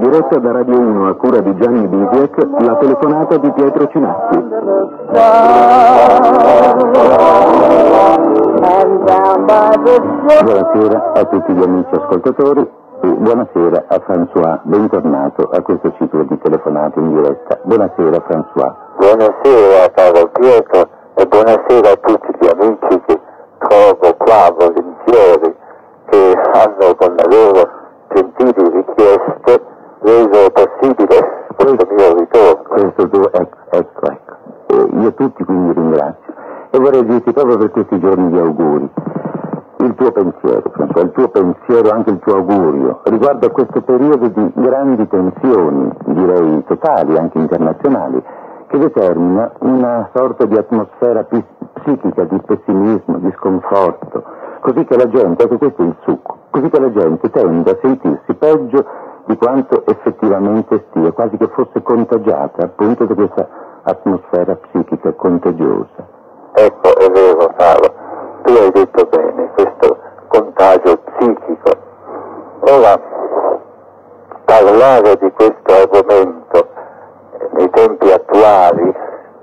diretta da Radio 1 a cura di Gianni Bisiek, la telefonata di Pietro Cinatti. Buonasera a tutti gli amici ascoltatori e buonasera a François, bentornato a questo ciclo di telefonate in diretta. Buonasera François. Buonasera caro Pietro e buonasera a tutti gli amici che trovo qua volentieri, che hanno con la loro gentili richieste reso possibile questo mio ritorno. Questo tuo, ecco. Io tutti quindi ringrazio e vorrei dirti proprio per questi giorni di auguri il tuo pensiero, François, il tuo pensiero, anche il tuo augurio riguardo a questo periodo di grandi tensioni, direi totali, anche internazionali, che determina una sorta di atmosfera psichica, di pessimismo, di sconforto, così che la gente, ecco questo è il succo, così che la gente tende a sentirsi peggio di quanto effettivamente stia, quasi che fosse contagiata appunto da questa atmosfera psichica contagiosa. Ecco, è vero caro, tu hai detto bene, questo contagio psichico. Ora, parlare di questo argomento nei tempi attuali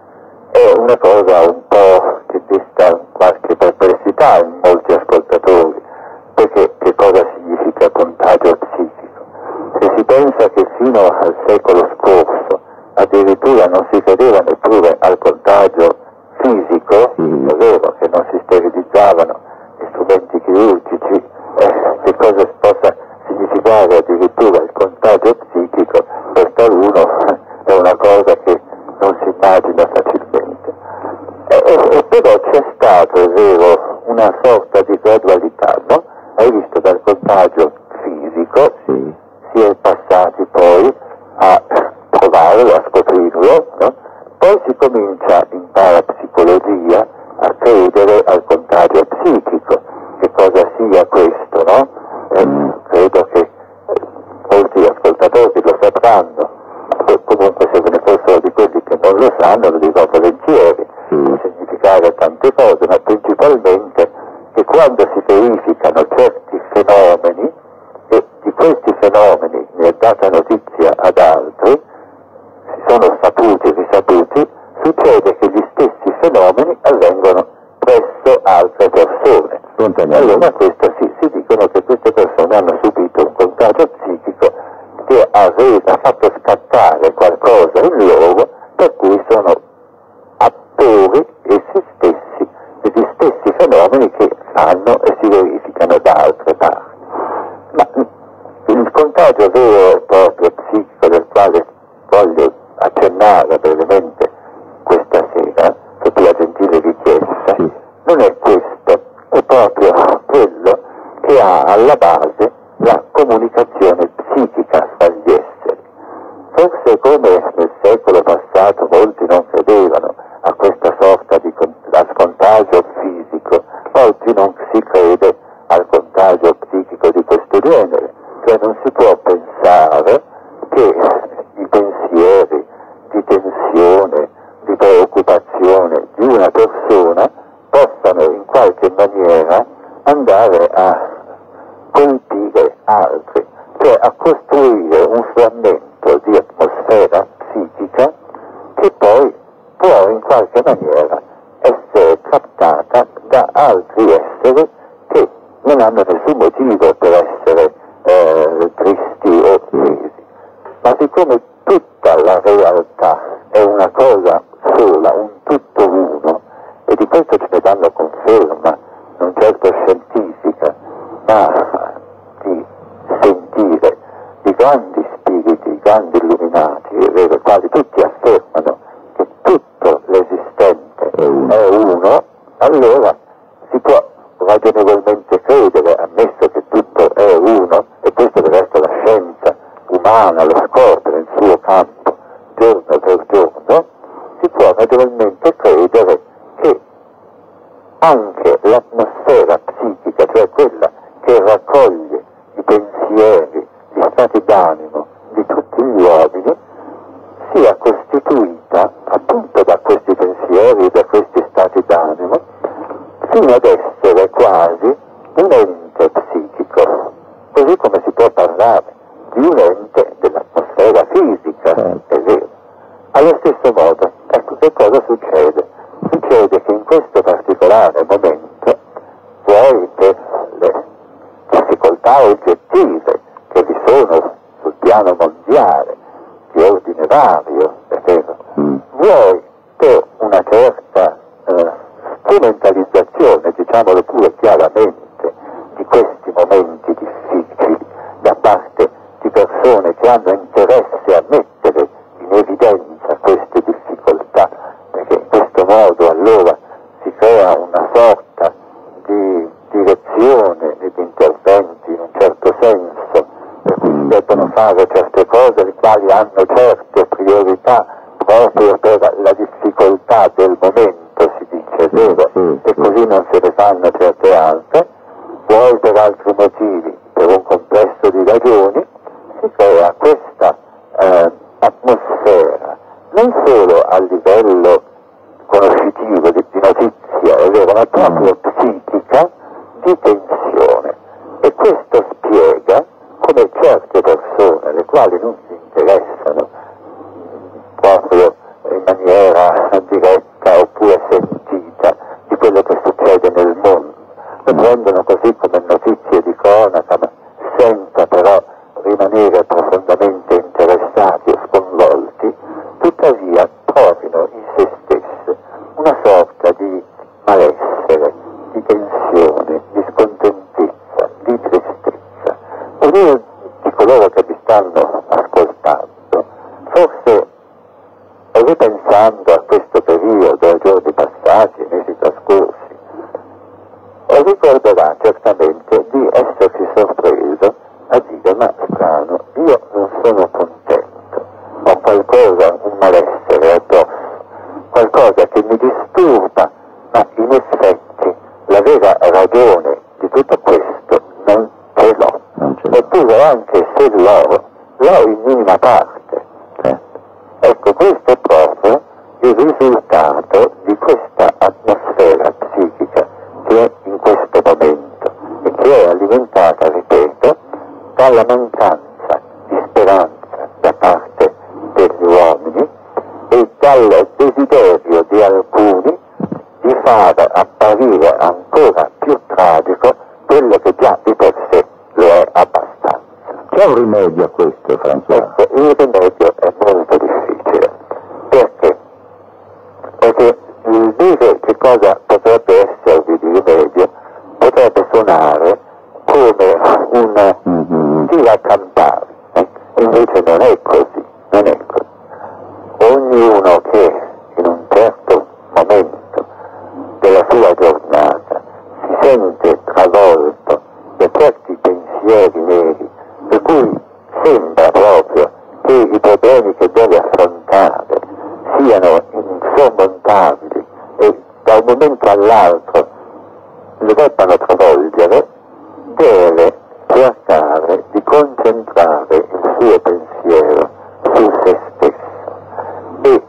è una cosa un po' che desta qualche perplessità in molti ascoltatori, perché che cosa significa contagio psichico? Se si pensa che fino al secolo scorso addirittura non si credeva neppure al contagio fisico, è vero che non si sterilizzavano gli strumenti chirurgici, che cosa possa significare addirittura il contagio psichico, per taluno è una cosa che non si immagina facilmente. E però c'è stato, è vero, una sorta di gradualità, no? Hai visto, dal contagio fisico si è passati poi a provarlo, a scoprirlo, no? Poi si comincia in parapsicologia a credere al contagio psichico, che cosa sia questo, no? Credo che molti ascoltatori lo sapranno, comunque se ve ne fossero di quelli che non lo sanno lo dico volentieri, può significare tante cose, ma principalmente che quando si verificano certi fenomeni, e di questi fenomeni ne è data notizia ad altri, si sono saputi e risaputi, succede che gli stessi fenomeni avvengono presso altre persone. Allora questo si dicono che queste persone hanno subito un contagio psichico che ha fatto scattare qualcosa in loro, per cui sono attori essi stessi degli stessi fenomeni che fanno e si verificano da altre parti. Ma il contagio vero e proprio psichico del quale voglio accennare brevemente questa sera, su tua gentile richiesta, non è questo, è proprio quello che ha alla base la comunicazione psichica fra gli esseri. Forse come nel secolo passato molti non credevano a questa sorta di contagio fisico, oggi non si crede al contagio psichico di questo genere, cioè non si può pensare che i pensieri di tensione, di preoccupazione di una persona possano in qualche maniera andare a colpire altri, cioè a costruire un frammento di atmosfera psichica che poi può in qualche maniera essere captata da altri esseri che non hanno nessun motivo per essere tristi o offesi. Ma siccome tutta la realtà è una cosa sola, un tutto uno, e di questo ce ne danno conferma, non certo scientifica, ma di sentire di grandi spiriti, grandi illuminati, i quali tutti affermano che tutto l'esistente è uno, allora si può ragionevolmente credere, ammesso che tutto è uno, e questo del resto la scienza umana lo scopre nel suo campo giorno per giorno, si può ragionevolmente credere che anche l'atmosfera psichica, cioè quella che raccoglie i pensieri, gli stati d'animo di tutti gli uomini, sia costituita appunto da questi pensieri e da questi stati d'animo, fino ad essere quasi realtà oggettive che vi sono sul piano mondiale, di ordine vario, è vero, vuoi che una certa strumentalizzazione, diciamolo pure chiaramente, di questi momenti difficili da parte di persone che hanno interesse a mettere in evidenza queste difficoltà, perché in questo modo allora si crea una sorta di direzione e di interventi in un certo senso, per cui si debbono fare certe cose le quali hanno certe priorità proprio per la difficoltà del momento, si dice, vero? E così non se ne fanno certe altre, poi per altri motivi, per un complesso di ragioni, si crea questa atmosfera, non solo a livello conoscitivo di notizia, è vero, ma proprio psichica, di tensione. E questo spiega come certe persone, le quali non si interessano proprio in maniera diretta oppure sentita di quello che succede nel mondo, lo prendono così come notizie di cronaca, ma senza però rimanere profondamente interessati o sconvolti, tuttavia trovino in se stesse una sorta di malessere, di tensione, di scontentezza, di tristezza. Ognuno di coloro che vi stanno ascoltando, forse ripensando a questo periodo, ai giorni passati, ai mesi trascorsi, ricorderà certamente di essersi sorpreso a dire: ma strano, io non sono contento, ho qualcosa, un malessere addosso, qualcosa che mi disturba, ma in effetti la vera ragione di tutto questo non ce l'ho. Eppure anche se l'ho in minima parte. Ecco, questo è proprio il risultato di questa atmosfera psichica che è in questo momento e che è alimentata, ripeto, dalla mancanza di speranza da parte degli uomini e dal desiderio di alcuni di far apparire ancora più tragico quello che già di per sé lo è abbastanza. C'è un rimedio a questo, François? Ecco, il rimedio è molto difficile. Perché? Perché il dire che cosa potrebbe esservi di rimedio potrebbe suonare come un tiracantare, invece non è così, non è così. Ognuno che in un certo momento della sua giornata si sente travolto da certi pensieri neri, per cui sembra proprio che i problemi che deve affrontare siano insormontabili e da un momento all'altro lo debbano travolgere, deve cercare di concentrare il suo pensiero su se stesso e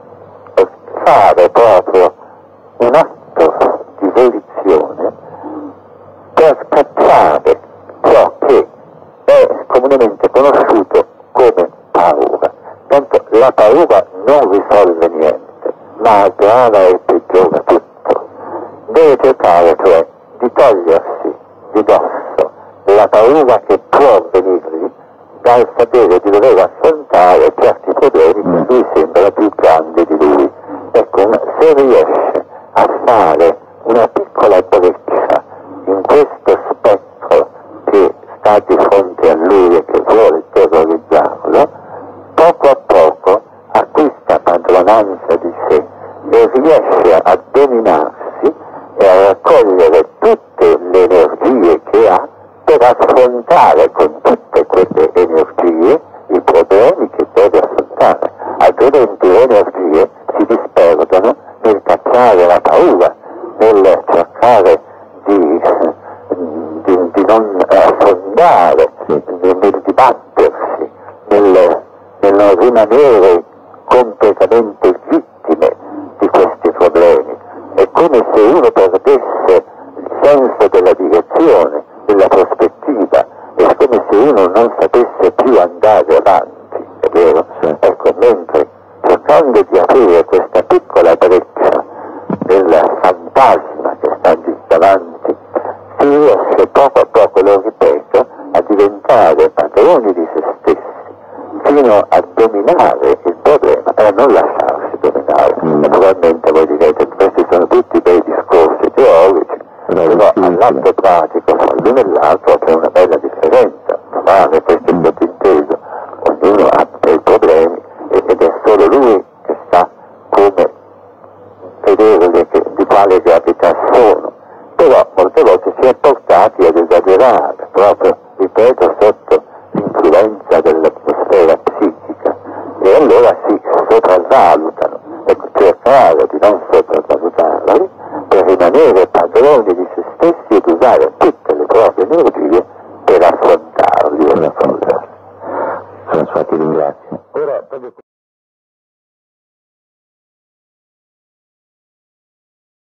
fare proprio un atto di volizione per scacciare ciò che è comunemente conosciuto come paura. Tanto la paura non risolve niente, ma aggrava e peggiora tutto. Deve cercare cioè di togliersi di dosso la paura che può venirgli dal sapere di dover affrontare certi problemi che lui sembra più grandi di lui. Ecco, se riesce a fare una piccola breccia in questo spettro che sta di fronte a lui e che vuole terrorizzarlo, poco a poco acquista padronanza di sé e riesce a dominarsi e a raccogliere tutte le energie che ha per affrontare con tutte quelle energie i problemi che deve affrontare, altrimenti le energie si disperdono nel cacciare la paura, nel cercare di non affondare, nel dibattersi, nel non rimanere completamente vittime di questi problemi. È come se uno perdesse il senso della direzione, della prospettiva, è come se uno non sapesse più andare avanti, è vero? Ecco, mentre cercando di aprire questa piccola breccia del fantasma che sta lì davanti, si riesce poco a poco, lo ripeto, diventare padroni di se stessi, fino a dominare il problema e a non lasciarsi dominare. Naturalmente voi direte, questi sono tutti bei discorsi teorici, però all'atto pratico, fra l'uno e l'altro c'è una bella differenza, normale, questo è il sottinteso, ognuno ha dei problemi ed è solo lui che sa come vedere di quale gravità sono, però molte volte si è portati ad esagerare, proprio, ripeto, sotto l'influenza dell'atmosfera psichica, e allora si sopravvalutano. Ecco, cercare di non sopravvalutarli per rimanere padroni di se stessi ed usare tutte le proprie energie per affrontarli e risolverli. François, ti ringrazio. Ora,